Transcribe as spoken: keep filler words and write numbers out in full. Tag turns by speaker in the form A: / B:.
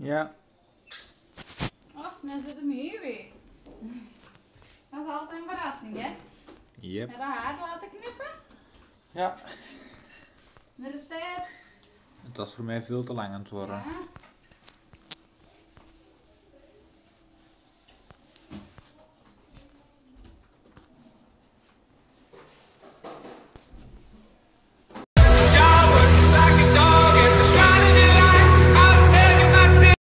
A: Ja.
B: Oh, nu zit hem hier weer. Dat is altijd een verrassing, hè?
A: Yep.
B: En de haar laten knippen.
A: Ja.
B: Met de tijd.
A: Het was voor mij veel te lang aan het worden.
B: Ja.